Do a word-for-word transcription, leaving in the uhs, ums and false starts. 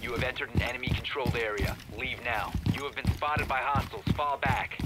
You have entered an enemy-controlled area. Leave now. You have been spotted by hostiles. Fall back.